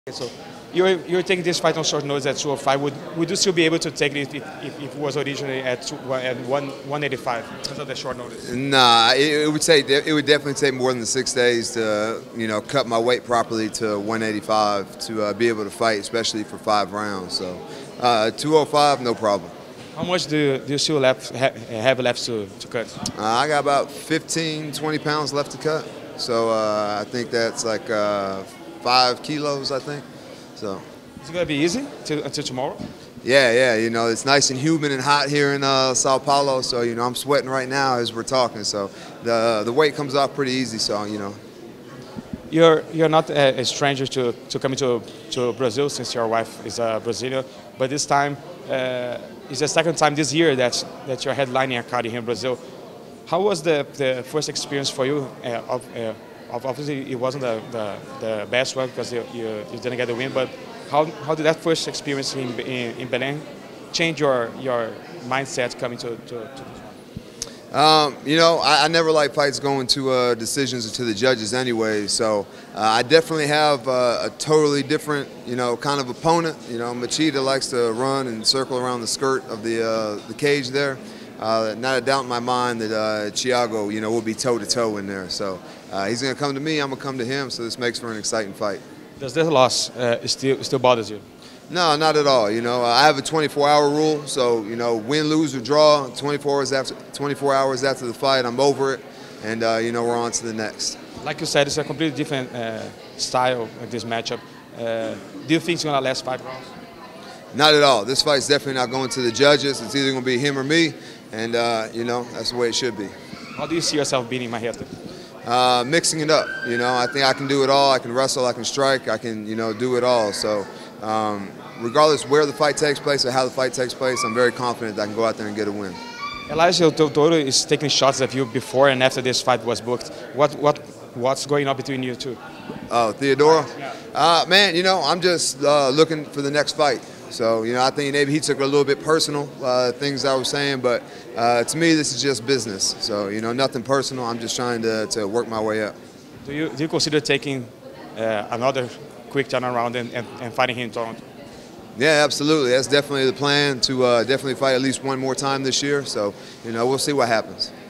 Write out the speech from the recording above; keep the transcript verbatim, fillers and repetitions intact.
So you're, you're taking this fight on short notice at two oh five. Would, would you still be able to take it if, if, if it was originally at, two, at one, one eighty-five because of the short notice? Nah, it, it would take it would definitely take more than six days to you know cut my weight properly to one eighty-five to uh, be able to fight, especially for five rounds. So uh, two oh five, no problem. How much do, do you still left, ha, have left to, to cut? Uh, I got about fifteen, twenty pounds left to cut. So uh, I think that's like uh, five kilos, I think. So. Is it going to be easy till, until tomorrow? Yeah, yeah. You know, it's nice and humid and hot here in uh, Sao Paulo. So, you know, I'm sweating right now as we're talking. So the the weight comes off pretty easy. So, you know. You're you're not a, a stranger to, to coming to, to Brazil since your wife is a Brazilian. But this time, uh, it's the second time this year that, that you're headlining a card here in Brazil. How was the, the first experience for you? Uh, of, uh, obviously, it wasn't the, the, the best one because you, you, you didn't get the win. But how, how did that first experience in, in, in Belém change your, your mindset coming to, to, to this one? Um, you know, I, I never like fights going to uh, decisions to the judges anyway. So uh, I definitely have uh, a totally different, you know, kind of opponent. You know, Machida likes to run and circle around the skirt of the uh, the cage there. Uh, not a doubt in my mind that uh, Thiago, you know, will be toe-to-toe in there. So uh, he's going to come to me, I'm going to come to him, so this makes for an exciting fight. Does this loss uh, still, still bothers you? No, not at all. You know, I have a twenty-four hour rule, so, you know, win, lose, or draw, twenty-four hours after, twenty-four hours after the fight, I'm over it, and, uh, you know, we're on to the next. Like you said, it's a completely different uh, style of this matchup. Uh, do you think it's going to last five rounds? Not at all. This fight's definitely not going to the judges. It's either going to be him or me. And, uh, you know, that's the way it should be. How do you see yourself beating Marreta? Uh, mixing it up. You know, I think I can do it all. I can wrestle, I can strike, I can, you know, do it all. So um, regardless where the fight takes place or how the fight takes place, I'm very confident that I can go out there and get a win. Elijah Toro is taking shots at you before and after this fight was booked. What, what, what's going on between you two? Oh, Theodoro? Uh, man, you know, I'm just uh, looking for the next fight. So, you know, I think maybe he took it a little bit personal, uh, things I was saying, but uh, to me, this is just business. So, you know, nothing personal. I'm just trying to, to work my way up. Do you, do you consider taking uh, another quick turnaround and, and, and fighting him in Toronto? Yeah, absolutely. That's definitely the plan, to uh, definitely fight at least one more time this year. So, you know, we'll see what happens.